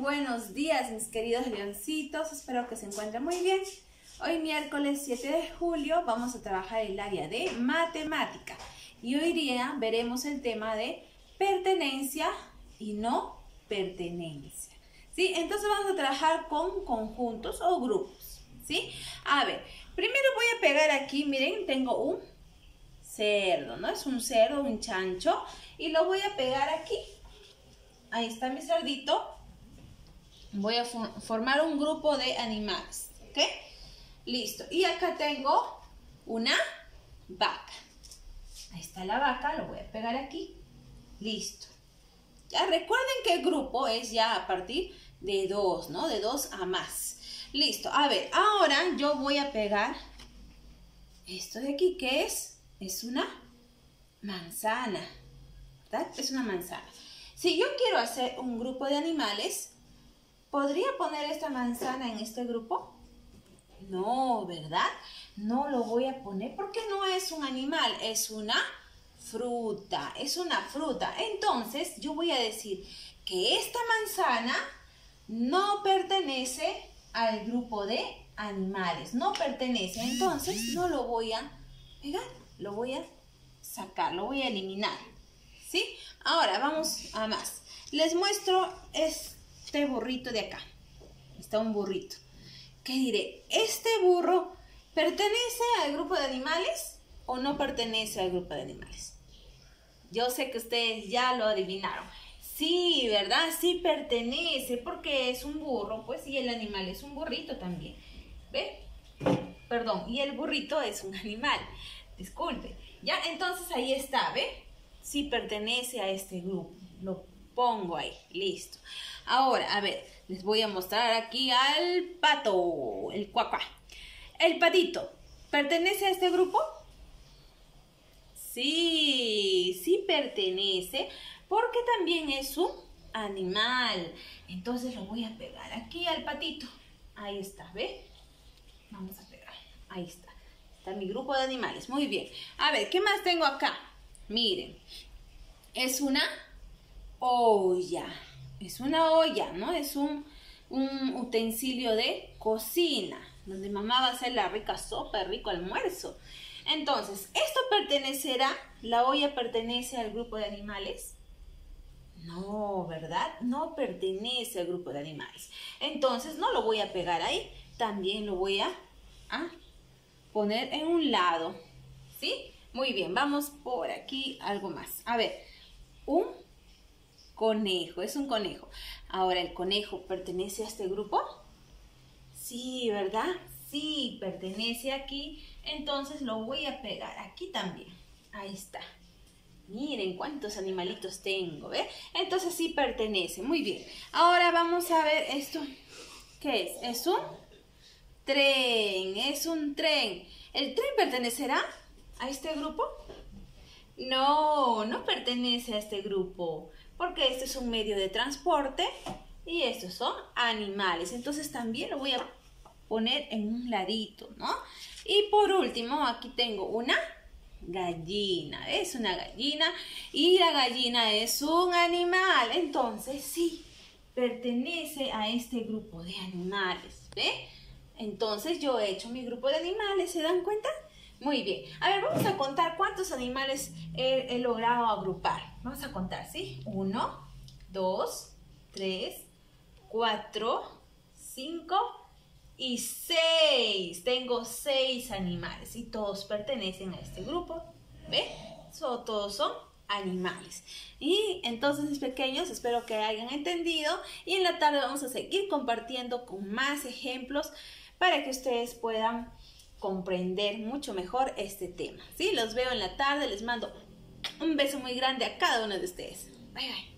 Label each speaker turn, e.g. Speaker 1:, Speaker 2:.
Speaker 1: buenos días, mis queridos leoncitos. Espero que se encuentren muy bien. Hoy miércoles 7 de julio vamos a trabajar el área de matemática. Y hoy día veremos el tema de pertenencia y no pertenencia. ¿Sí? Entonces vamos a trabajar con conjuntos o grupos. ¿Sí? A ver, primero voy a pegar aquí, miren, tengo un cerdo, ¿no? Es un cerdo, un chancho. Y lo voy a pegar aquí. Ahí está mi cerdito. Voy a formar un grupo de animales, ¿ok? Listo. Y acá tengo una vaca. Ahí está la vaca, lo voy a pegar aquí. Listo. Ya recuerden que el grupo es ya a partir de 2, ¿no? De 2 a más. Listo. A ver, ahora yo voy a pegar esto de aquí, ¿qué es? Es una manzana, ¿verdad? Es una manzana. Si yo quiero hacer un grupo de animales, ¿podría poner esta manzana en este grupo? No, ¿verdad? No lo voy a poner porque no es un animal, es una fruta. Es una fruta. Entonces, yo voy a decir que esta manzana no pertenece al grupo de animales. No pertenece. Entonces, no lo voy a pegar. Lo voy a sacar, lo voy a eliminar. ¿Sí? Ahora, vamos a más. Les muestro este burrito de acá. Está un burrito. ¿Qué diré? ¿Este burro pertenece al grupo de animales o no pertenece al grupo de animales? Yo sé que ustedes ya lo adivinaron. Sí, ¿verdad? Sí pertenece porque es un burro, pues, y el animal es un burrito también. ¿Ve? Perdón, y el burrito es un animal. Disculpe. Ya, entonces ahí está, ¿ve? Sí pertenece a este grupo. Lo pongo ahí, listo. Ahora, a ver, les voy a mostrar aquí al pato, el cuacuá. El patito, ¿pertenece a este grupo? Sí, sí pertenece, porque también es un animal. Entonces lo voy a pegar aquí al patito. Ahí está, ¿ve? Vamos a pegar, ahí está. Está mi grupo de animales, muy bien. A ver, ¿qué más tengo acá? Miren, es una olla. Es una olla, ¿no? Es un utensilio de cocina, donde mamá va a hacer la rica sopa, el rico almuerzo. Entonces, ¿esto pertenecerá? ¿La olla pertenece al grupo de animales? No, ¿verdad? No pertenece al grupo de animales. Entonces, no lo voy a pegar ahí. También lo voy a poner en un lado. ¿Sí? Muy bien, vamos por aquí algo más. A ver, un conejo, es un conejo. Ahora, ¿el conejo pertenece a este grupo? Sí, ¿verdad? Sí, pertenece aquí. Entonces lo voy a pegar aquí también. Ahí está. Miren cuántos animalitos tengo, ¿ve? Entonces sí pertenece. Muy bien. Ahora vamos a ver esto. ¿Qué es? Es un tren. Es un tren. ¿El tren pertenecerá a este grupo? No, no pertenece a este grupo, porque este es un medio de transporte y estos son animales. Entonces también lo voy a poner en un ladito, ¿no? Y por último, aquí tengo una gallina. Es una gallina y la gallina es un animal. Entonces sí, pertenece a este grupo de animales, ¿ve? Entonces yo he hecho mi grupo de animales, ¿se dan cuenta? Muy bien. A ver, vamos a contar cuántos animales he logrado agrupar. Vamos a contar, ¿sí? 1, 2, 3, 4, 5 y 6. Tengo 6 animales y todos pertenecen a este grupo. ¿Ve? Todos son animales. Y entonces, mis pequeños, espero que hayan entendido. Y en la tarde vamos a seguir compartiendo con más ejemplos para que ustedes puedan comprender mucho mejor este tema. ¿Sí? Los veo en la tarde, les mando un beso muy grande a cada uno de ustedes. Bye, bye.